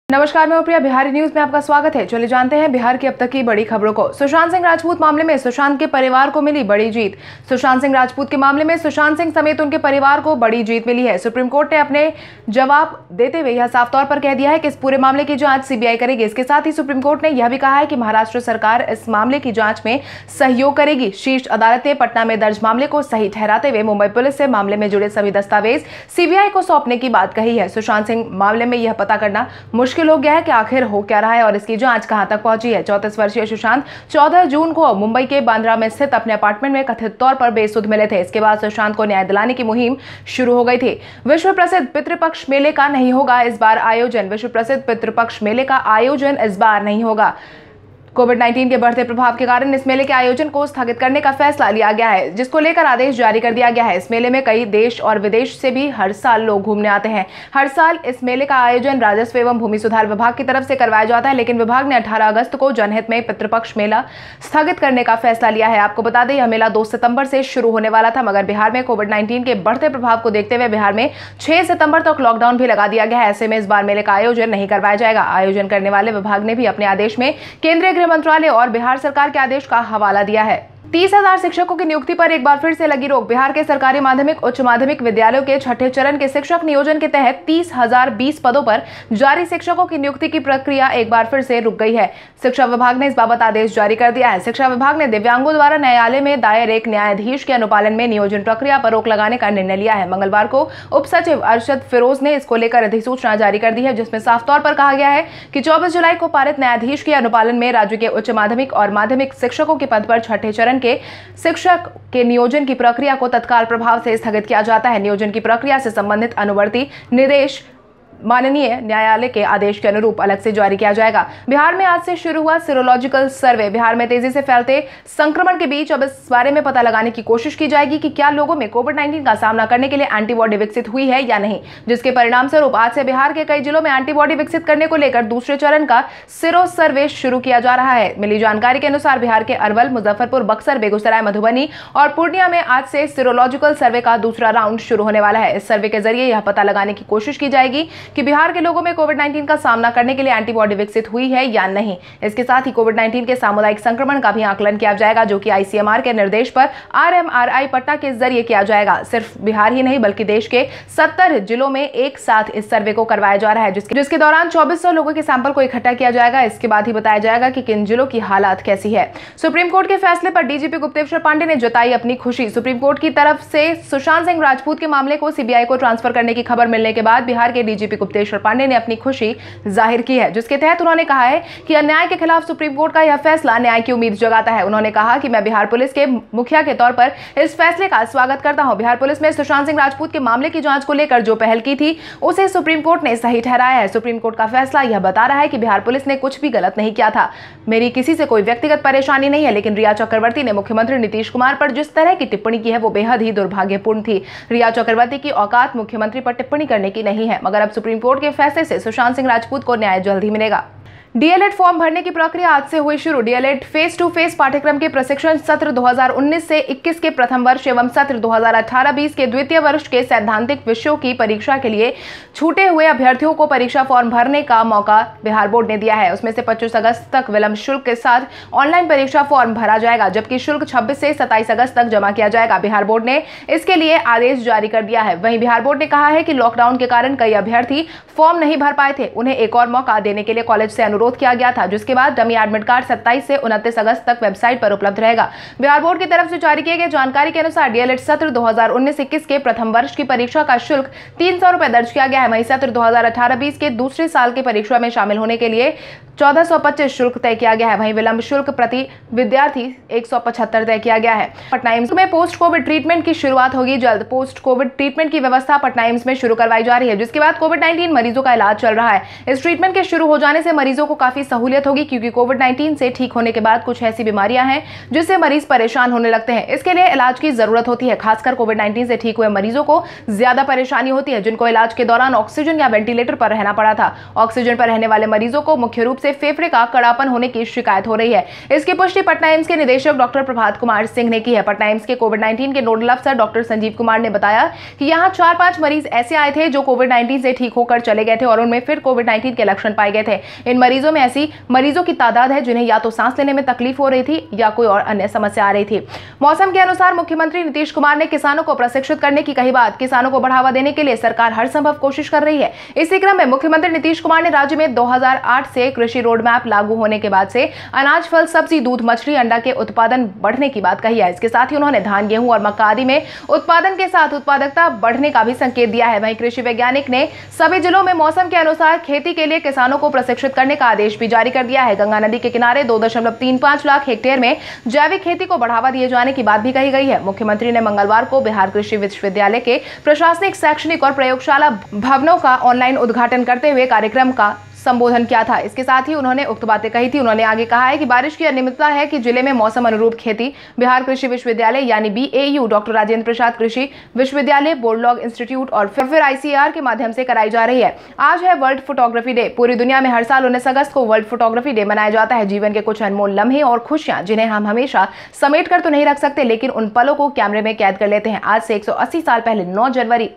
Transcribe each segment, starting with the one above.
नमस्कार, मैं प्रिया। बिहारी न्यूज में आपका स्वागत है। चलिए जानते हैं बिहार की अब तक की बड़ी खबरों को। सुशांत सिंह राजपूत मामले में सुशांत के परिवार को मिली बड़ी जीत। सुशांत सिंह राजपूत के मामले में सुशांत सिंह समेत उनके परिवार को बड़ी जीत मिली है। सुप्रीम कोर्ट ने अपने जवाब देते हुए यह साफ तौर पर कह दिया है कि इस पूरे मामले की जांच सीबीआई करेगी। इसके साथ ही सुप्रीम कोर्ट ने यह भी कहा है कि महाराष्ट्र सरकार इस मामले की जांच में सहयोग करेगी। शीर्ष अदालत ने पटना में दर्ज मामले को सही ठहराते हुए मुंबई पुलिस से मामले में जुड़े सभी दस्तावेज सीबीआई को सौंपने की बात कही है। सुशांत सिंह मामले में यह पता करना मुश्किल हो गया है कि आखिर हो क्या रहा है और इसकी जांच कहां तक पहुंची है। 34 वर्षीय सुशांत 14 जून को मुंबई के बांद्रा में स्थित अपने अपार्टमेंट में कथित तौर पर बेसुध मिले थे। इसके बाद सुशांत को न्याय दिलाने की मुहिम शुरू हो गई थी। विश्व प्रसिद्ध पितृपक्ष मेले का नहीं होगा इस बार आयोजन। विश्व प्रसिद्ध पितृपक्ष मेले का आयोजन इस बार नहीं होगा। कोविड-19 के बढ़ते प्रभाव के कारण इस मेले के आयोजन को स्थगित करने का फैसला लिया गया है, जिसको लेकर आदेश जारी कर दिया गया है। इस मेले में कई देश और विदेश से भी हर साल लोग घूमने आते हैं। हर साल इस मेले का आयोजन राजस्व एवं भूमि सुधार विभाग की तरफ से करवाया जाता है, लेकिन विभाग ने 18 अगस्त को जनहित में पितृपक्ष मेला स्थगित करने का फैसला लिया है। आपको बता दें, यह मेला 2 सितंबर से शुरू होने वाला था, मगर बिहार में कोविड-19 के बढ़ते प्रभाव को देखते हुए बिहार में 6 सितंबर तक लॉकडाउन भी लगा दिया गया है। ऐसे में इस बार मेले का आयोजन नहीं करवाया जाएगा। आयोजन करने वाले विभाग ने भी अपने आदेश में केंद्रीय गृह मंत्रालय और बिहार सरकार के आदेश का हवाला दिया है। 30,000 शिक्षकों की नियुक्ति पर एक बार फिर से लगी रोक। बिहार के सरकारी माध्यमिक उच्च माध्यमिक विद्यालयों के छठे चरण के शिक्षक नियोजन के तहत 30,020 पदों पर जारी शिक्षकों की नियुक्ति की प्रक्रिया एक बार फिर से रुक गई है। शिक्षा विभाग ने इस बाबत आदेश जारी कर दिया है। शिक्षा विभाग ने दिव्यांगों द्वारा न्यायालय में दायर एक न्यायाधीश के अनुपालन में नियोजन प्रक्रिया पर रोक लगाने का निर्णय लिया है। मंगलवार को उप सचिव अरशद फिरोज ने इसको लेकर अधिसूचना जारी कर दी है, जिसमें साफ तौर पर कहा गया है कि 24 जुलाई को पारित न्यायाधीश के अनुपालन में राज्य के उच्च माध्यमिक और माध्यमिक शिक्षकों के पद पर छठे चरण के शिक्षक के नियोजन की प्रक्रिया को तत्काल प्रभाव से स्थगित किया जाता है। नियोजन की प्रक्रिया से संबंधित अनुवर्ती निर्देश माननीय न्यायालय के आदेश के अनुरूप अलग से जारी किया जाएगा। बिहार में आज से शुरू हुआ सीरोलॉजिकल सर्वे। बिहार में तेजी से फैलते संक्रमण के बीच अब इस बारे में पता लगाने की कोशिश की जाएगी कि क्या लोगों में कोविड-19 का सामना करने के लिए एंटीबॉडी विकसित हुई है या नहीं, जिसके परिणाम स्वरूप आज से बिहार के कई जिलों में एंटीबॉडी विकसित करने को लेकर दूसरे चरण का सीरो सर्वे शुरू किया जा रहा है। मिली जानकारी के अनुसार बिहार के अरवल, मुजफ्फरपुर, बक्सर, बेगूसराय, मधुबनी और पूर्णिया में आज से सीरोलॉजिकल सर्वे का दूसरा राउंड शुरू होने वाला है। इस सर्वे के जरिए यह पता लगाने की कोशिश की जाएगी कि बिहार के लोगों में कोविड-19 का सामना करने के लिए एंटीबॉडी विकसित हुई है या नहीं। इसके साथ ही कोविड-19 के सामुदायिक संक्रमण का भी आकलन किया जाएगा, जो कि आईसीएमआर के निर्देश पर आरएमआरआई पटना के जरिए किया जाएगा। सिर्फ बिहार ही नहीं बल्कि देश के 70 जिलों में एक साथ इस सर्वे को करवाया जा रहा है, जिसके दौरान 2400 लोगों के सैंपल को इकट्ठा किया जाएगा। इसके बाद ही बताया जाएगा कि किन जिलों की हालात कैसी है। सुप्रीम कोर्ट के फैसले पर डीजीपी गुप्तेश्वर पांडे ने जताई अपनी खुशी। सुप्रीम कोर्ट की तरफ से सुशांत सिंह राजपूत के मामले को सीबीआई को ट्रांसफर करने की खबर मिलने के बाद बिहार के डीजीपी गुप्तेश्वर पांडे ने अपनी खुशी जाहिर की है, जिसके तहत उन्होंने कहा है कि अन्याय के खिलाफ सुप्रीम कोर्ट का यह फैसला न्याय की उम्मीद जगाता है। उन्होंने कहा कि मैं बिहार पुलिस के मुखिया के तौर पर इस फैसले का स्वागत करता हूं। बिहार पुलिस में सुशांत सिंह राजपूत के मामले की जांच को लेकर जो पहल की थी उसे सुप्रीम कोर्ट ने सही ठहराया है। सुप्रीम कोर्ट का फैसला यह बता रहा है कि बिहार पुलिस ने कुछ भी गलत नहीं किया था। मेरी किसी से कोई व्यक्तिगत परेशानी नहीं है, लेकिन रिया चक्रवर्ती ने मुख्यमंत्री नीतीश कुमार पर जिस तरह की टिप्पणी की है वो बेहद ही दुर्भाग्यपूर्ण थी। रिया चक्रवर्ती की औकात मुख्यमंत्री पर टिप्पणी करने की नहीं है, मगर अब सुप्रीम कोर्ट के फैसले से सुशांत सिंह राजपूत को न्याय जल्द ही मिलेगा। डीएलएड फॉर्म भरने की प्रक्रिया आज से हुई शुरू। डीएलएड फेस टू फेस पाठ्यक्रम के प्रशिक्षण सत्र 2019 से 21 के प्रथम वर्ष एवं सत्र 2018-20 के द्वितीय वर्ष के सैद्धांतिक विषयों की परीक्षा के लिए छूटे हुए अभ्यर्थियों को परीक्षा फॉर्म भरने का मौका बिहार बोर्ड ने दिया है। उसमें से 25 अगस्त तक विलंब शुल्क के साथ ऑनलाइन परीक्षा फॉर्म भरा जाएगा, जबकि शुल्क 26 से 27 अगस्त तक जमा किया जाएगा। बिहार बोर्ड ने इसके लिए आदेश जारी कर दिया है। वहीं बिहार बोर्ड ने कहा है कि लॉकडाउन के कारण कई अभ्यर्थी फॉर्म नहीं भर पाए थे, उन्हें एक और मौका देने के लिए कॉलेज से अनुरोध किया गया था, जिसके बाद डमी एडमिट कार्ड 27 से 29 अगस्त तक वेबसाइट पर उपलब्ध रहेगा। बिहार बोर्ड की तरफ से जारी किए गए जानकारी के अनुसार डीएलएड सत्र 2019-21 के प्रथम वर्ष की परीक्षा का शुल्क 300 रुपए दर्ज किया गया है। वहीं सत्र 2018-20 के दूसरे साल की परीक्षा में शामिल होने के लिए 1425 शुल्क तय किया गया है। वहीं विलंब शुल्क प्रति विद्यार्थी 175 तय किया गया है। पटना एम्स में पोस्ट कोविड ट्रीटमेंट की शुरुआत होगी जल्द। पोस्ट कोविड ट्रीटमेंट की व्यवस्था पटना एम्स में शुरू करवाई जा रही है, जिसके बाद कोविड-19 मरीजों का इलाज चल रहा है। इस ट्रीटमेंट के शुरू हो जाने से मरीजों को को काफी सहूलियत होगी, क्योंकि कोविड-19 से ठीक होने के बाद कुछ ऐसी बीमारियां हैं जिससे मरीज परेशान होने लगते हैं। इसके लिए इलाज की जरूरत होती है। खासकर कोविड-19 से ठीक हुए मरीजों को ज्यादा परेशानी होती है, जिनको इलाज के दौरान ऑक्सीजन या वेंटिलेटर पर रहना पड़ा था। ऑक्सीजन पर रहने वाले मरीजों को मुख्य रूप से फेफड़े का कड़ापन होने की शिकायत हो रही है। इसकी पुष्टि पटना एम्स के निदेशक डॉक्टर प्रभात कुमार सिंह ने की है। पटना एम्स के कोविड-19 के नोडल अफसर डॉक्टर संजीव कुमार ने बताया कि यहां 4-5 मरीज ऐसे आए थे जो कोविड-19 से ठीक होकर चले गए थे और उनमें फिर कोविड-19 के लक्षण पाए गए थे। इन मरीजों में ऐसी मरीजों की तादाद है जिन्हें या तो सांस लेने में तकलीफ हो रही थी या कोई और अन्य समस्या आ रही थी। मौसम के अनुसार मुख्यमंत्री नीतीश कुमार ने किसानों को प्रशिक्षित करने की कही बात। किसानों को बढ़ावा देने के लिए सरकार हर संभव कोशिश कर रही है। इसी क्रम में मुख्यमंत्री नीतीश कुमार ने राज्य में 2008 से कृषि रोड मैप लागू होने के बाद से अनाज, फल, सब्जी, दूध, मछली, अंडा के उत्पादन बढ़ने की बात कही है। इसके साथ ही उन्होंने धान, गेहूं और मक्का आदि में उत्पादन के साथ उत्पादकता बढ़ने का भी संकेत दिया है। वहीं कृषि वैज्ञानिक ने सभी जिलों में मौसम के अनुसार खेती के लिए किसानों को प्रशिक्षित करने का आदेश भी जारी कर दिया है। गंगा नदी के किनारे 2.35 लाख हेक्टेयर में जैविक खेती को बढ़ावा दिए जाने की बात भी कही गई है। मुख्यमंत्री ने मंगलवार को बिहार कृषि विश्वविद्यालय के प्रशासनिक, शैक्षणिक और प्रयोगशाला भवनों का ऑनलाइन उद्घाटन करते हुए कार्यक्रम का संबोधन किया था। इसके साथ ही उन्होंने उक्त बातें कही थी। उन्होंने आगे कहा है कि बारिश की अनियमितता है कि जिले में मौसम अनुरूप खेती बिहार कृषि विश्वविद्यालय यानी BAU, डॉक्टर राजेंद्र प्रसाद कृषि विश्वविद्यालय, बोरलॉग इंस्टीट्यूट और फिर ICAR के माध्यम से कराई जा रही है। आज है वर्ल्ड फोटोग्राफी डे। पूरी दुनिया में हर साल 19 अगस्त को वर्ल्ड फोटोग्राफी डे मनाया जाता है। जीवन के कुछ अनमोल लम्हे और खुशियां जिन्हें हम हमेशा समेट कर तो नहीं रख सकते, लेकिन उन पलों को कैमरे में कैद कर लेते हैं। आज से 180 साल पहले 9 जनवरी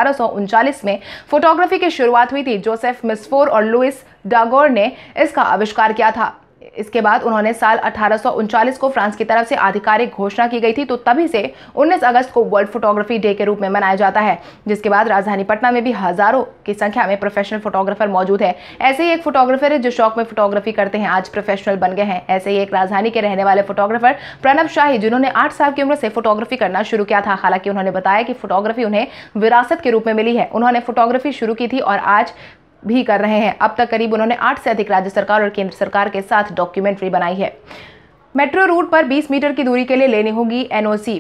1839 में फोटोग्राफी की शुरुआत हुई थी। जोसेफ मिसफोर और लुइस डागोर ने इसका आविष्कार किया था। इसके बाद उन्होंने साल 1839 को फ्रांस की तरफ से आधिकारिक घोषणा की गई थी, तो तभी से 19 अगस्त को वर्ल्ड फोटोग्राफी डे के रूप में मनाया जाता है। जिसके बाद राजधानी पटना में भी हजारों की संख्या में प्रोफेशनल फोटोग्राफर मौजूद है। ऐसे ही एक फोटोग्राफर है जो शौक में फोटोग्राफी करते हैं, आज प्रोफेशनल बन गए हैं। ऐसे ही एक राजधानी के रहने वाले फोटोग्राफर प्रणव शाही, जिन्होंने 8 साल की उम्र से फोटोग्राफी करना शुरू किया था। हालांकि उन्होंने बताया कि फोटोग्राफी उन्हें विरासत के रूप में मिली है। उन्होंने फोटोग्राफी शुरू की थी और आज भी कर रहे हैं। अब तक करीब उन्होंने 8 से अधिक राज्य सरकार और केंद्र सरकार के साथ डॉक्यूमेंट्री बनाई है। मेट्रो रूट पर 20 मीटर की दूरी के लिए लेनी होगी NOC।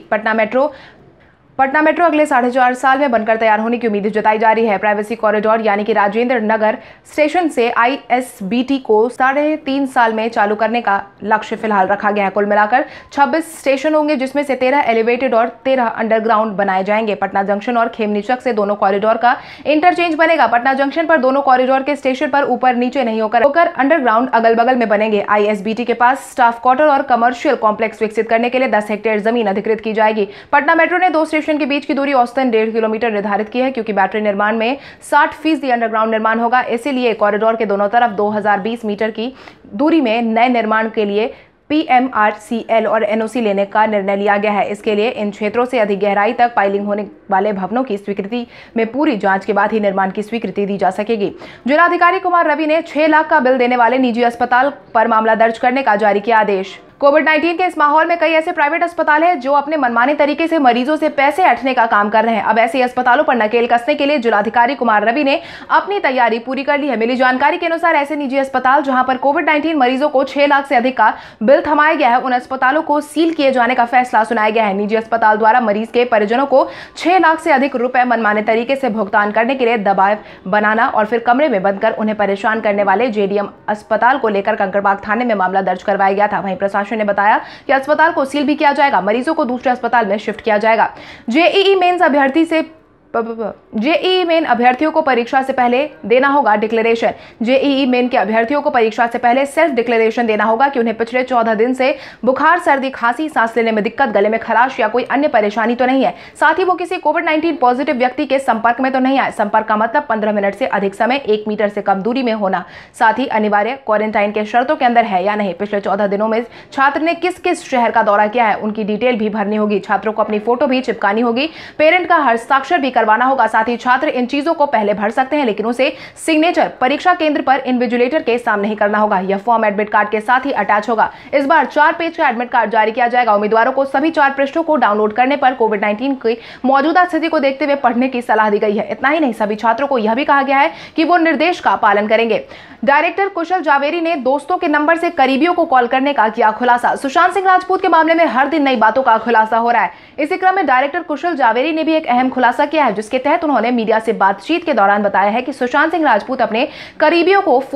पटना मेट्रो अगले 4.5 साल में बनकर तैयार होने की उम्मीद जताई जा रही है। प्राइवेसी कॉरिडोर यानी कि राजेंद्र नगर स्टेशन से ISBT को 3.5 साल में चालू करने का लक्ष्य फिलहाल रखा गया है। कुल मिलाकर 26 स्टेशन होंगे, जिसमें से 13 एलिवेटेड और 13 अंडरग्राउंड बनाए जाएंगे। पटना जंक्शन और खेमनीचक से दोनों कॉरिडोर का इंटरचेंज बनेगा। पटना जंक्शन पर दोनों कॉरिडोर के स्टेशन पर ऊपर नीचे नहीं होकर अंडरग्राउंड अगल बगल में बनेंगे। ISBT के पास स्टाफ क्वार्टर और कमर्शियल कॉम्प्लेक्स विकसित करने के लिए 10 हेक्टेयर जमीन अधिकृत की जाएगी। पटना मेट्रो ने 2 स्टेशन के बीच की दूरी औसतन 1.5 किलोमीटर निर्धारित की है, क्योंकि बैटरी निर्माण में 60% अंडरग्राउंड निर्माण होगा। इसीलिए कॉरिडोर के दोनों तरफ 2020 मीटर की दूरी में नए निर्माण के लिए PMRCL और NOC लेने का निर्णय लिया गया है। इसके लिए इन क्षेत्रों से अधिक गहराई तक पाइलिंग होने वाले भवनों की स्वीकृति में पूरी जांच के बाद ही निर्माण की स्वीकृति दी जा सकेगी। जिलाधिकारी कुमार रवि ने 6 लाख का बिल देने वाले निजी अस्पताल पर मामला दर्ज करने का जारी किया आदेश। कोविड-19 के इस माहौल में कई ऐसे प्राइवेट अस्पताल हैं जो अपने मनमाने तरीके से मरीजों से पैसे ऐंठने का काम कर रहे हैं। अब ऐसे अस्पतालों पर नकेल कसने के लिए जिलाधिकारी कुमार रवि ने अपनी तैयारी पूरी कर ली है। मिली जानकारी के अनुसार ऐसे निजी अस्पताल जहां पर कोविड-19 मरीजों को 6 लाख से अधिक का बिल थमाया गया है, उन अस्पतालों को सील किए जाने का फैसला सुनाया गया है। निजी अस्पताल द्वारा मरीज के परिजनों को 6 लाख से अधिक रुपए मनमाने तरीके से भुगतान करने के लिए दबाव बनाना और फिर कमरे में बंद कर उन्हें परेशान करने वाले JDM अस्पताल को लेकर कंकड़बाग थाने में मामला दर्ज करवाया गया था। वहीं प्रशासन ने बताया कि अस्पताल को सील भी किया जाएगा, मरीजों को दूसरे अस्पताल में शिफ्ट किया जाएगा। जेईई मेन अभ्यर्थियों को परीक्षा से पहले देना होगा डिक्लेरेशन। जेईई मेन के अभ्यर्थियों को परीक्षा से पहले सेल्फ डिक्लेरेशन देना होगा कि उन्हें पिछले 14 दिन से बुखार, सर्दी, खांसी, सांस लेने में दिक्कत, गले में खराश या कोई अन्य परेशानी तो नहीं है। साथ ही वो किसी कोविड-19 पॉजिटिव व्यक्ति के संपर्क में तो नहीं आए। संपर्क का मतलब 15 मिनट से अधिक समय 1 मीटर से कम दूरी में होना। साथ ही अनिवार्य क्वारंटाइन के शर्तों के अंदर है या नहीं। पिछले 14 दिनों में छात्र ने किस किस शहर का दौरा किया है, उनकी डिटेल भी भरनी होगी। छात्रों को अपनी फोटो भी चिपकानी होगी। पेरेंट का हस्ताक्षर भी करवाना होगा। साथ ही छात्र इन चीजों को पहले भर सकते हैं, लेकिन उसे सिग्नेचर परीक्षा केंद्र पर इन्विजिलेटर के सामने ही करना होगा। यह फॉर्म एडमिट कार्ड के साथ ही अटैच होगा। इस बार 4 पेज का एडमिट कार्ड जारी किया जाएगा। उम्मीदवारों को सभी 4 पृष्ठों को डाउनलोड करने पर कोविड-19 की मौजूदा स्थिति को देखते हुए पढ़ने की सलाह दी गई है। इतना ही नहीं, सभी छात्रों को यह भी कहा गया है कि वो निर्देश का पालन करेंगे। डायरेक्टर कुशल जावेरी ने दोस्तों के नंबर से करीबियों को कॉल करने का किया खुलासा। सुशांत सिंह राजपूत के मामले में हर दिन नई बातों का खुलासा हो रहा है। इसी क्रम में डायरेक्टर कुशल जावेरी ने भी एक अहम खुलासा किया है, जिसके तहत उन्होंने मीडिया से बातचीत के दौरान बताया है कि सुशांत सिंह राजपूत अपने करीबियों को फोन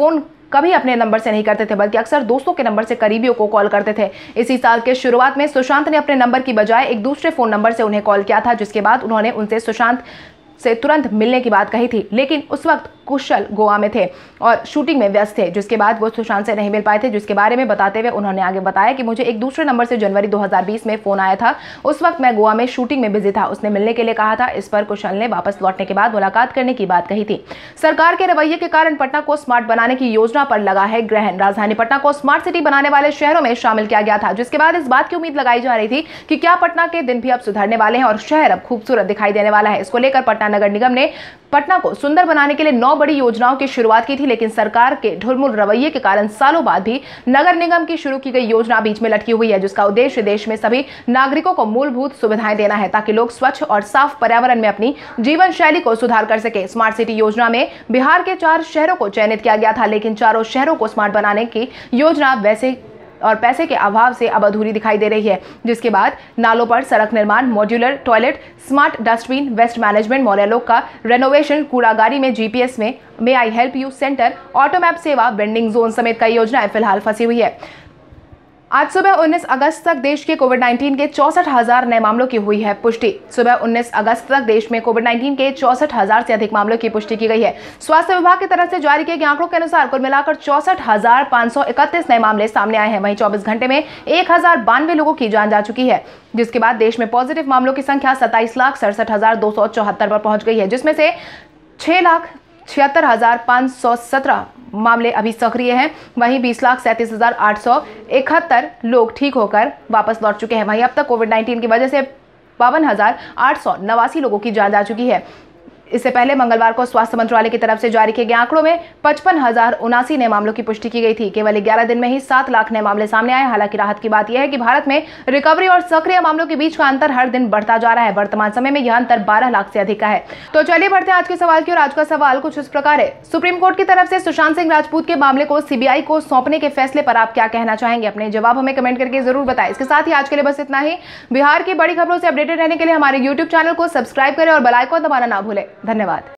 कभी अपने नंबर से नहीं करते थे, बल्कि अक्सर दोस्तों के नंबर से करीबियों को कॉल करते थे। इसी साल के शुरुआत में सुशांत ने अपने नंबर की बजाय एक दूसरे फोन नंबर से उन्हें कॉल किया था, जिसके बाद उन्होंने उनसे सुशांत से तुरंत मिलने की बात कही थी। लेकिन उस वक्त कुशल गोवा में थे और शूटिंग में व्यस्त थे, जिसके बाद वो सुशांत से नहीं मिल पाए थे, जिसके बारे में बताते हुए उन्होंने आगे बताया कि मुझे एक दूसरे नंबर से जनवरी 2020 में फोन आया था। उस वक्त मैं गोवा में शूटिंग में बिजी था। उसने मिलने के लिए कहा था। इस पर कुशल ने वापस लौटने के बाद मुलाकात करने की बात कही थी। सरकार के रवैये के कारण पटना को स्मार्ट बनाने की योजना पर लगा है ग्रहण। राजधानी पटना को स्मार्ट सिटी बनाने वाले शहरों में शामिल किया गया था, जिसके बाद इस बात की उम्मीद लगाई जा रही थी कि क्या पटना के दिन भी अब सुधरने वाले हैं और शहर अब खूबसूरत दिखाई देने वाला है। इसको लेकर पटना नगर निगम ने पटना को सुंदर बनाने के लिए 9 बड़ी योजनाओं की शुरुआत की थी, लेकिन सरकार के ढुलमुल रवैये के कारण सालों बाद भी नगर निगम की शुरू की गई योजना बीच में लटकी हुई है, जिसका उद्देश्य देश में सभी नागरिकों को मूलभूत सुविधाएं देना है, ताकि लोग स्वच्छ और साफ पर्यावरण में अपनी जीवन शैली को सुधार कर सके। स्मार्ट सिटी योजना में बिहार के 4 शहरों को चयनित किया गया था, लेकिन चारों शहरों को स्मार्ट बनाने की योजना वैसे और पैसे के अभाव से अब अधूरी दिखाई दे रही है। जिसके बाद नालों पर सड़क निर्माण, modular toilet, smart dustbin, waste management, मोरेलो का रेनोवेशन, कूड़ागाड़ी में जीपीएस में I help you centre, auto map सेवा, वेंडिंग जोन समेत कई योजनाएं फिलहाल फंसी हुई है। आज सुबह 19 अगस्त तक देश के कोविड-19 के 64,000 नए मामलों की हुई है पुष्टि। सुबह 19 अगस्त तक देश में कोविड-19 के 64,000 से अधिक मामलों की पुष्टि की गई है। स्वास्थ्य विभाग की तरफ से जारी किए गए आंकड़ों के अनुसार कुल मिलाकर 64,531 नए मामले सामने आए हैं। वहीं 24 घंटे में 1092 लोगों की जान जा चुकी है, जिसके बाद देश में पॉजिटिव मामलों की संख्या 27,67,274 पर पहुंच गई है, जिसमें से 6,76,517 मामले अभी सक्रिय हैं। वहीं 20,37,871 लोग ठीक होकर वापस लौट चुके हैं। वहीं अब तक कोविड-19 की वजह से 52,889 लोगों की जान जा चुकी है। इससे पहले मंगलवार को स्वास्थ्य मंत्रालय की तरफ से जारी किए गए आंकड़ों में 55,079 नए मामलों की पुष्टि की गई थी। केवल 11 दिन में ही 7 लाख नए मामले सामने आए। हालांकि राहत की बात यह है कि भारत में रिकवरी और सक्रिय मामलों के बीच का अंतर हर दिन बढ़ता जा रहा है। वर्तमान समय में यह अंतर 12 लाख से अधिक का है। तो चलिए बढ़ते हैं आज के सवाल की ओर। आज का सवाल कुछ इस प्रकार है। सुप्रीम कोर्ट की तरफ से सुशांत सिंह राजपूत के मामले को सीबीआई को सौंपने के फैसले पर आप क्या कहना चाहेंगे? अपने जवाब हमें कमेंट करके जरूर बताएं। इसके साथ ही आज के लिए बस इतना ही। बिहार की बड़ी खबरों से अपडेटेड रहने के लिए हमारे यूट्यूब चैनल को सब्सक्राइब करें और बेल आइकन दबाना ना भूलें। धन्यवाद।